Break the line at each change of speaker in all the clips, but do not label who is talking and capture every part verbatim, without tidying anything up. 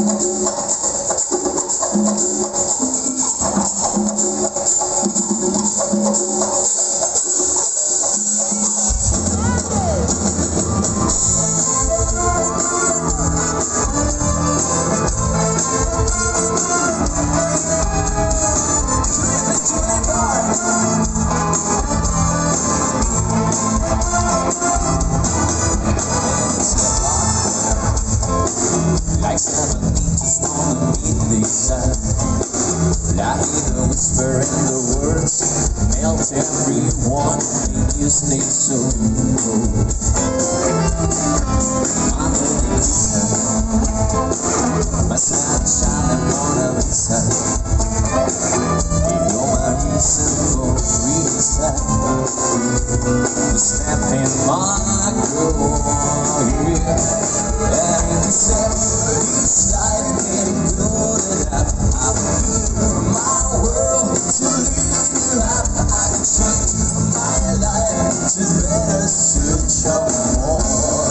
Like seven inches on the midday sun, like the whisper in the words, melt everyone, make you stay so cold. Underneath the sun, my sunshine and Mona Lisa, you're my reason for really sad. The step in my girl, yeah. And you said this life ain't good enough. I feel my world to lift you up. I can change my life to better suit your more.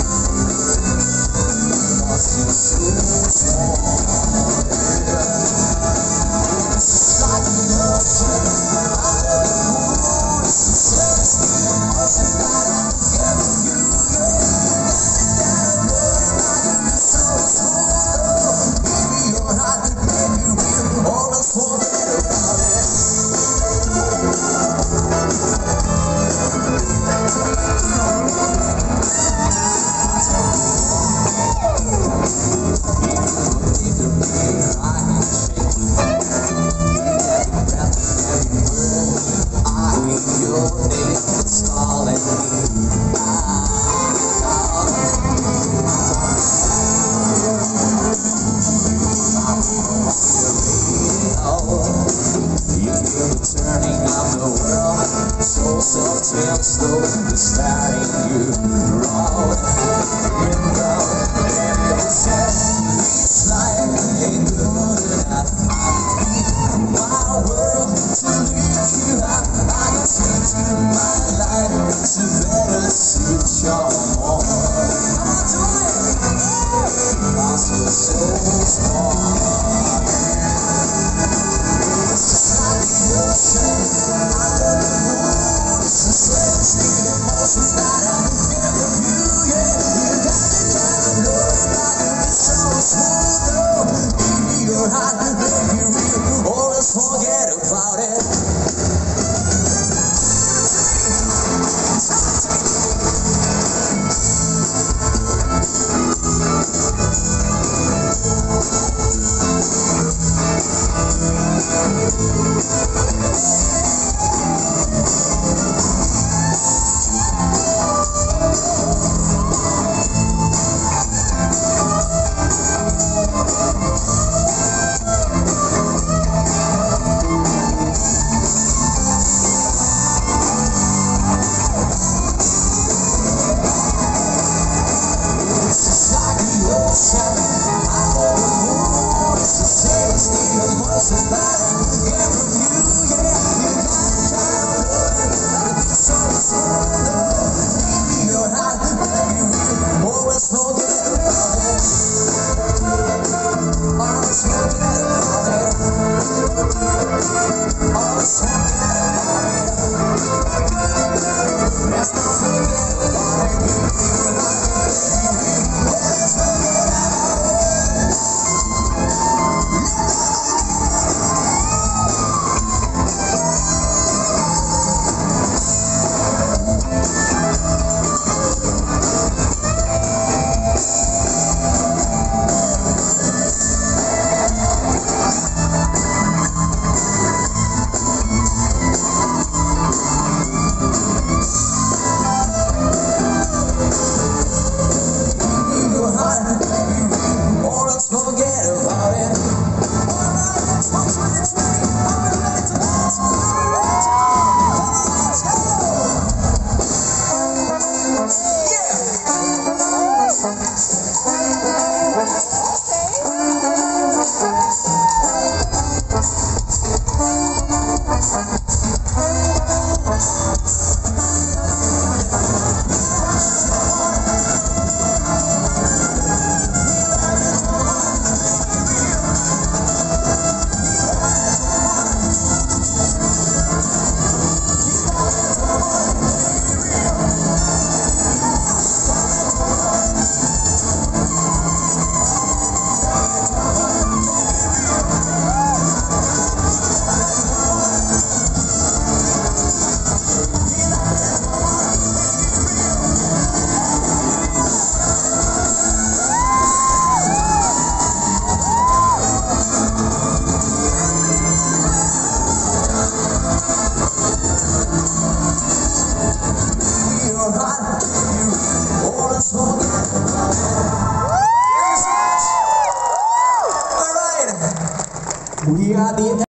Cause you're so small. It's like the ocean out of the moon. It's the saddest emotions that I get from you. Turning of the world, so so till slow, the starting you round, round. And you said this life ain't good enough. I need my world to lift you up. I can change my life to better suit your more. Cause you're so small. Forget about it. We are the